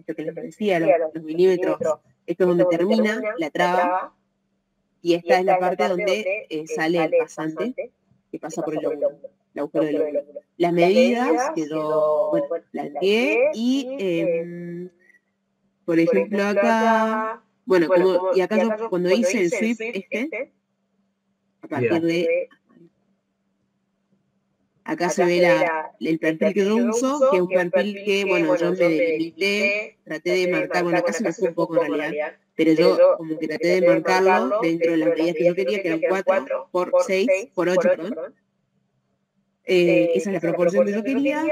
esto que les decía, los milímetros, esto es donde termina la traba, y esta es la parte donde sale el pasante, que pasa por el lóbulo, el agujero del lóbulo. Las medidas que yo, bueno, planteé y, por ejemplo, acá, bueno, y acá yo cuando hice el sweep a partir de, acá se ve el perfil que yo uso, que es un perfil que, bueno, yo me delimité, traté de marcar, bueno, acá se me fue un poco en realidad, pero yo como que traté de marcarlo dentro de las medidas que yo quería, que eran 4 por 6 por 8, perdón. Esa es la proporción que yo quería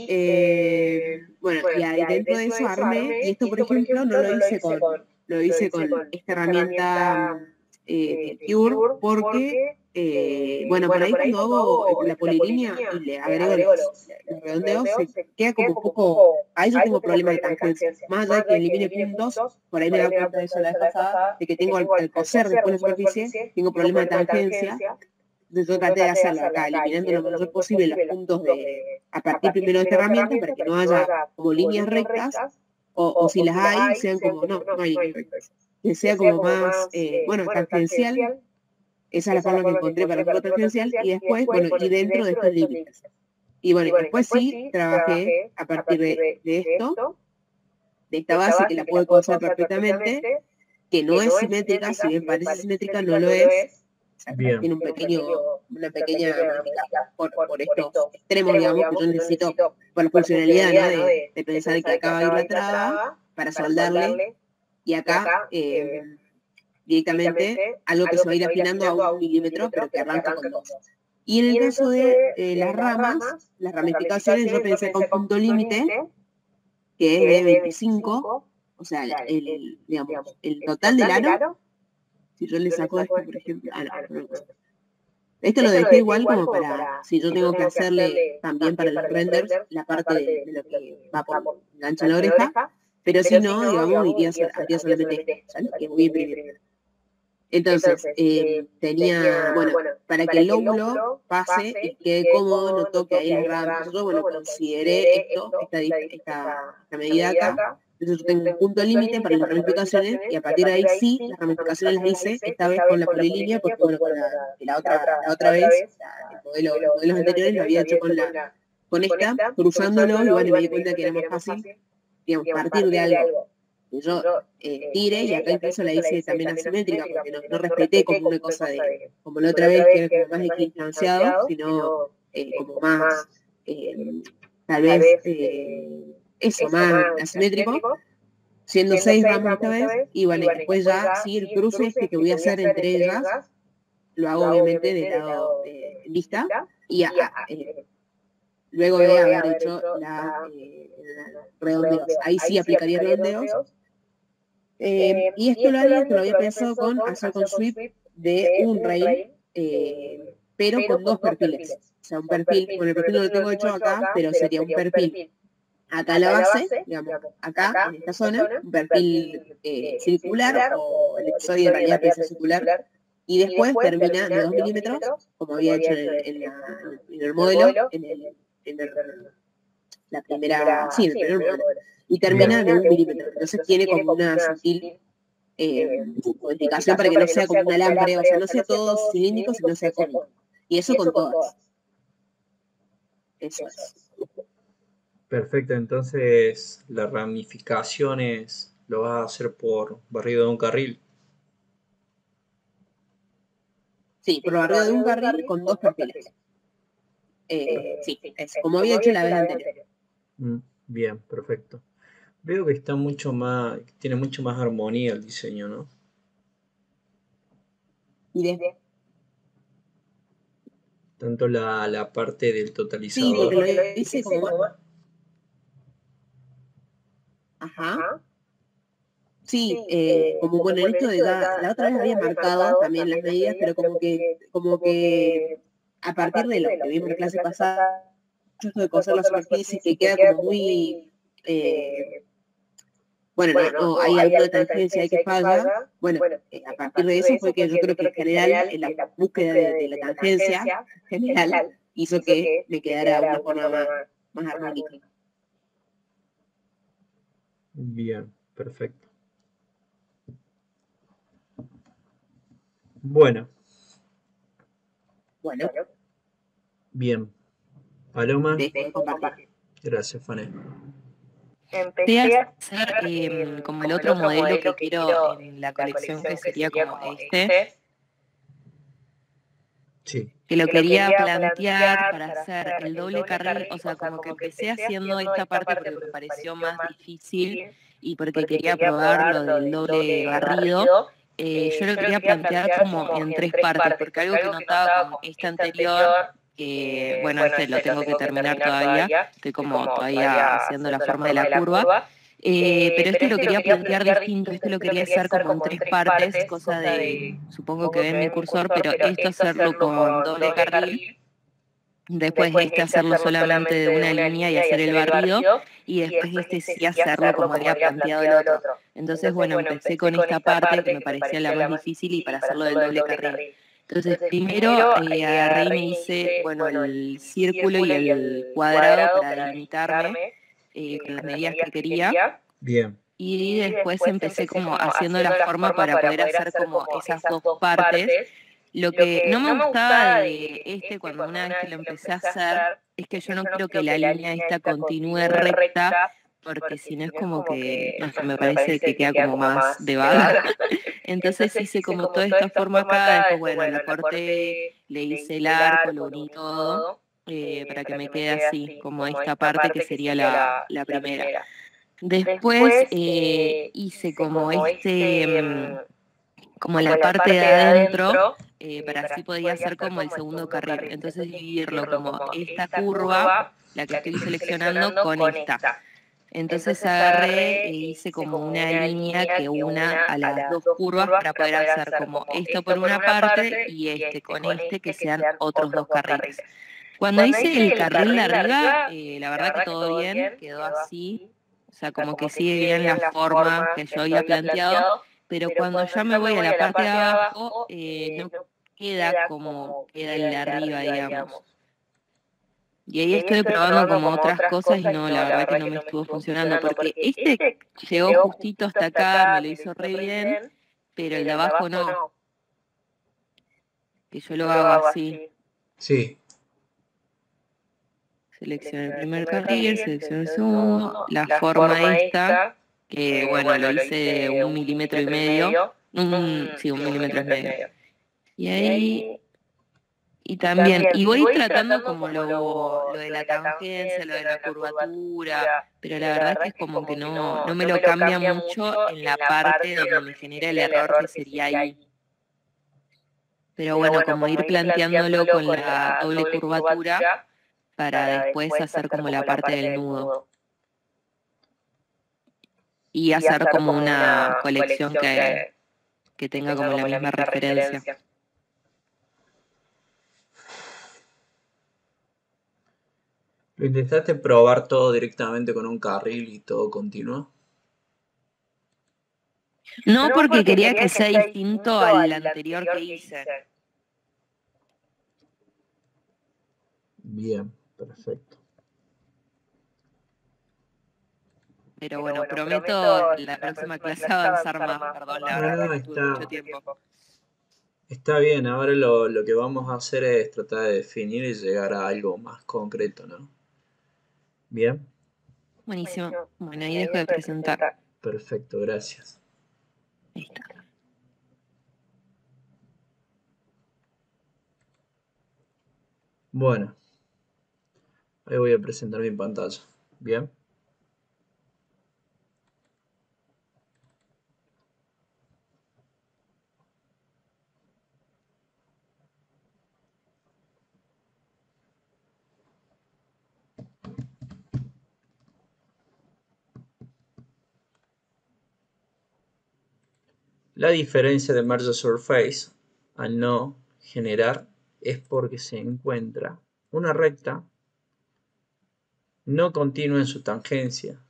y, bueno, y ahí dentro de eso armé, y esto por ejemplo no lo hice con esta herramienta de Cure porque, bueno, por ahí cuando hago la polilínea y le agrego los redondeos, se queda como un poco, ahí yo tengo problemas de tangencia, más allá de que elimine puntos, por ahí me da cuenta de eso la vez pasada, de que tengo al coser después la superficie, tengo problemas de tangencia. Entonces yo traté de hacerlo acá, eliminando lo mayor posible los puntos a partir primero de esta herramienta para que no haya como líneas rectas, o si las hay, sean como, no hay líneas rectas, que sea como más, bueno, tangencial. Esa es la forma que encontré para hacerlo tangencial, y después, bueno, y dentro de estos límites. Y bueno, y después sí trabajé a partir de esto, de esta base que la puedo coser perfectamente, que no es simétrica, si bien parece simétrica, no lo es. O sea, tiene una pequeña modificación por estos extremos, digamos, que yo necesito por la funcionalidad, ¿no? De pensar que acá va a ir la traba para soldarle, y acá directamente algo que se va a ir afinando a 1 milímetro, pero que arranca con 2. Y en el caso de las ramas, las ramificaciones, yo pensé con punto límite, que es de 25, o sea, digamos, el total del aro. Si yo le saco esto, por ejemplo, no. Esto lo dejé igual como para, si yo tengo que hacerle también para los renders, la parte de lo que va por engancha la oreja, pero si no, digamos, haría solamente esto, o sea, lo que voy a imprimir. Entonces, tenía, bueno, para que el lóbulo pase y quede cómodo, no toque ahí las ramas. Yo, bueno, consideré esta medida acá. Entonces yo tengo un punto límite para las ramificaciones, y a partir de ahí sí, las ramificaciones las hice esta vez con la polilínea, porque bueno, con la otra vez, los modelos anteriores lo había hecho con esta, cruzándolo, y bueno, y me di cuenta que era más fácil, digamos, partir de algo. Y yo tire, y acá incluso la hice también asimétrica, porque no respeté como una cosa de, como la otra vez, que era como más equidistanciado, sino como más, tal vez, eso, más asimétrico, siendo 6 ramas esta vez, y bueno, y después ya sí el cruce este que voy a hacer entre ellas, lo hago obviamente del lado de lista, y luego de haber hecho redondeos. Ahí sí aplicaría redondeos. Y esto lo había pensado con hacer con sweep de un rail, pero con 2 perfiles. O sea, un perfil, bueno, el perfil no lo tengo hecho acá, pero sería un perfil acá en la base, digamos, acá en esta zona, un perfil circular, o el episodio en realidad piensa circular, y después termina de 2 milímetros, como había hecho en el modelo, la primera, sí, en el primer modelo, y termina de 1 milímetro. Entonces tiene como una sutil modificación para que no sea como un alambre, o sea, no sea todo cilíndrico, sino sea cónico. Y eso con todas. Eso es. Perfecto, entonces las ramificaciones lo vas a hacer por barrido de un carril. Sí, por barrido de un carril con 2 perfiles. Sí, es como había hecho la vez anterior. Bien, perfecto. Veo que está mucho más, tiene mucho más armonía el diseño, ¿no? Tanto la parte del totalizador. Sí, porque lo hice como más. Ajá. Sí, como bueno, en esto de la otra vez había marcado también las medidas, pero como que a partir de lo que vimos en la clase pasada, esto de coser la superficie, que queda como muy, bueno, no, hay alguna tangencia ahí que falla. Bueno, a partir de eso fue que yo creo que en general en la búsqueda de la tangencia general hizo que me quedara una forma más armónica. Bien, perfecto. Bueno, bien. Paloma, Dejo de compartir. gracias, Fanny. Empecé a hacer como el otro modelo que quiero en la colección, que sería como este, Sí, que lo quería plantear para hacer el doble carril, o sea, como que empecé haciendo esta parte porque me pareció más difícil y porque quería probar lo del doble barrido. Yo lo quería plantear como en tres partes, porque algo que notaba con este anterior, que bueno, este lo tengo que terminar todavía, estoy como todavía haciendo la forma de la curva. Pero este lo quería plantear distinto, este lo quería hacer como en tres partes, cosa de, supongo que ven mi cursor, pero esto hacerlo con doble carril, después este hacerlo solamente de una línea y hacer el barrido, y después este sí hacerlo como había planteado el otro. Entonces, bueno, empecé con esta parte que me parecía la más difícil y para hacerlo del doble carril. Entonces, primero agarré y me hice, bueno, el círculo y el cuadrado para delimitarme con las medidas que quería. bien. Y después empecé como haciendo la forma para poder hacer como esas dos partes. Lo que no me gustaba de este cuando una vez que lo empecé a hacer es que yo no quiero que la línea esta continúe recta, porque si no es como que, no sé, me parece que queda como más de vaga. Entonces hice como toda esta forma acá, después bueno, lo corté, le hice el arco, lo uní todo, para que me quede así, como esta parte que sería la primera. Después hice como como la parte de adentro, para así podía hacer como el segundo carril. Entonces dividirlo como esta curva, la que estoy seleccionando, con esta. Entonces agarré e hice como una línea que una a las dos curvas para poder hacer como esto por una parte y este con este que sean otros dos carriles. Cuando hice el carril de arriba, la verdad que todo bien, quedó así. O sea, como que sigue bien la forma que yo había planteado, pero cuando ya me voy a la parte de abajo, no queda como queda el de arriba, digamos. Y ahí estoy probando como otras cosas y no, la verdad que no me estuvo funcionando, porque este llegó justito hasta acá, me lo hizo re bien, pero el de abajo no, que yo lo hago así. Sí, Selecciono el primer carril, selecciono el segundo, la forma esta, que bueno, lo hice de 1,5 milímetros, sí, 1,5 milímetros. Y ahí, y también, y voy tratando como lo de la tangencia, lo de la curvatura, pero la verdad es que es como que no me lo cambia mucho en la parte donde me genera el error que sería ahí. Pero bueno, como ir planteándolo con la doble curvatura, para después hacer como la parte del nudo. Y hacer como una colección que tenga como la misma referencia. ¿lo intentaste probar todo directamente con un carril y todo continuo? No porque quería que sea distinto al anterior que hice. Bien, perfecto. Pero bueno, prometo la próxima clase avanzar más. Perdón, la verdad que tuve mucho tiempo. Está bien, ahora lo que vamos a hacer es tratar de definir y llegar a algo más concreto, ¿no? Bien, Buenísimo. Bueno, ahí dejo de presentar. perfecto, gracias. Ahí está. Bueno, ahí voy a presentar mi pantalla. Bien. La diferencia de Merge Surface al no generar es porque se encuentra una recta no continua en su tangencia.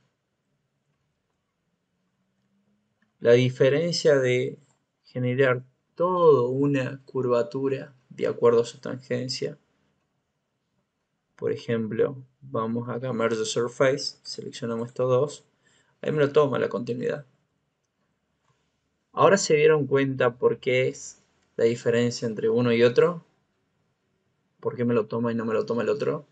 La diferencia de generar toda una curvatura de acuerdo a su tangencia. Por ejemplo, vamos acá a Merge Surface, seleccionamos estos dos. Ahí me lo toma la continuidad. Ahora se dieron cuenta por qué es la diferencia entre uno y otro. ¿Por qué me lo toma y no me lo toma el otro?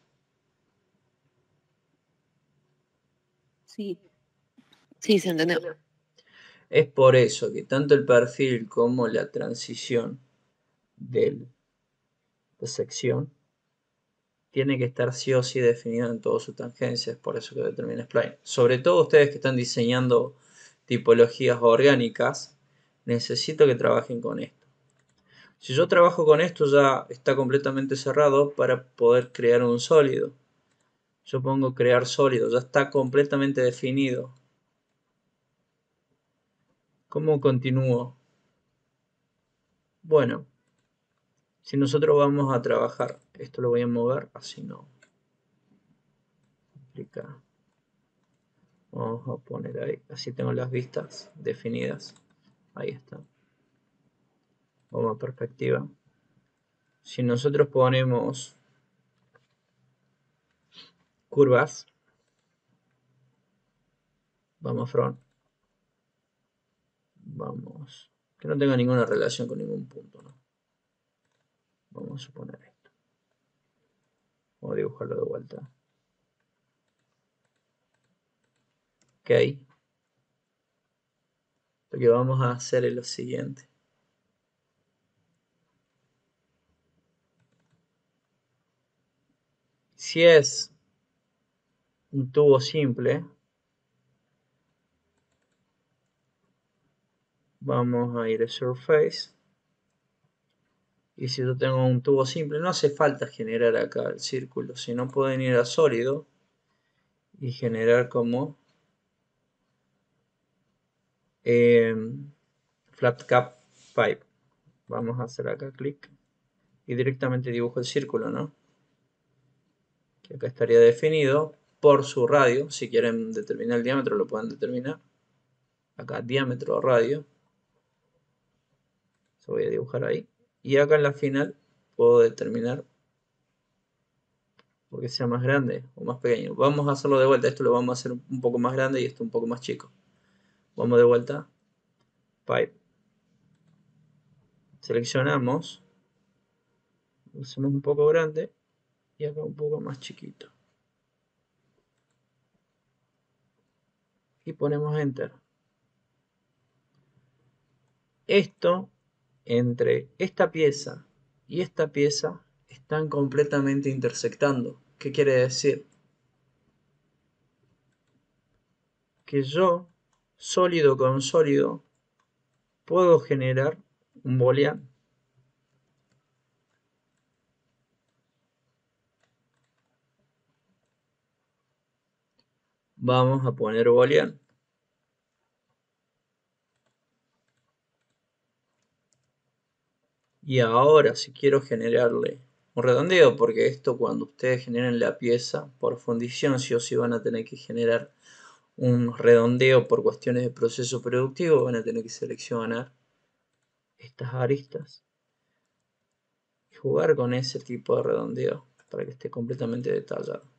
Sí. Sí, se entendió. Es por eso que tanto el perfil como la transición de sección tiene que estar sí o sí definido en todas sus tangencias, por eso que determina spline. Sobre todo ustedes que están diseñando tipologías orgánicas, necesito que trabajen con esto. Si yo trabajo con esto ya está completamente cerrado para poder crear un sólido. Yo pongo crear sólido, ya está completamente definido. ¿Cómo continúo? Bueno, si nosotros vamos a trabajar, esto lo voy a mover, así no. Aplicar. Vamos a poner ahí, así tengo las vistas definidas. Ahí está. Vamos a perspectiva. Si nosotros ponemos curvas, vamos front, vamos, que no tenga ninguna relación con ningún punto, ¿no? Vamos a suponer esto. Vamos a dibujarlo de vuelta. Ok. Lo que vamos a hacer es lo siguiente. Si es un tubo simple, vamos a ir a Surface. Y si yo tengo un tubo simple, no hace falta generar acá el círculo, sino pueden ir a sólido y generar como flat cap pipe. Vamos a hacer acá clic y directamente dibujo el círculo, ¿no? Que acá estaría definido por su radio. Si quieren determinar el diámetro, lo pueden determinar. Acá diámetro o radio. Eso voy a dibujar ahí. Y acá en la final puedo determinar porque sea más grande o más pequeño. Vamos a hacerlo de vuelta. Esto lo vamos a hacer un poco más grande y esto un poco más chico. Vamos de vuelta. Pipe. Seleccionamos. Lo hacemos un poco grande y acá un poco más chiquito. Y ponemos Enter. Esto, entre esta pieza y esta pieza, están completamente intersectando. ¿Qué quiere decir? Que yo, sólido con sólido, puedo generar un boolean. Vamos a poner boolean. Y ahora si quiero generarle un redondeo, porque esto cuando ustedes generen la pieza por fundición, sí o sí van a tener que generar un redondeo por cuestiones de proceso productivo, van a tener que seleccionar estas aristas y jugar con ese tipo de redondeo para que esté completamente detallado.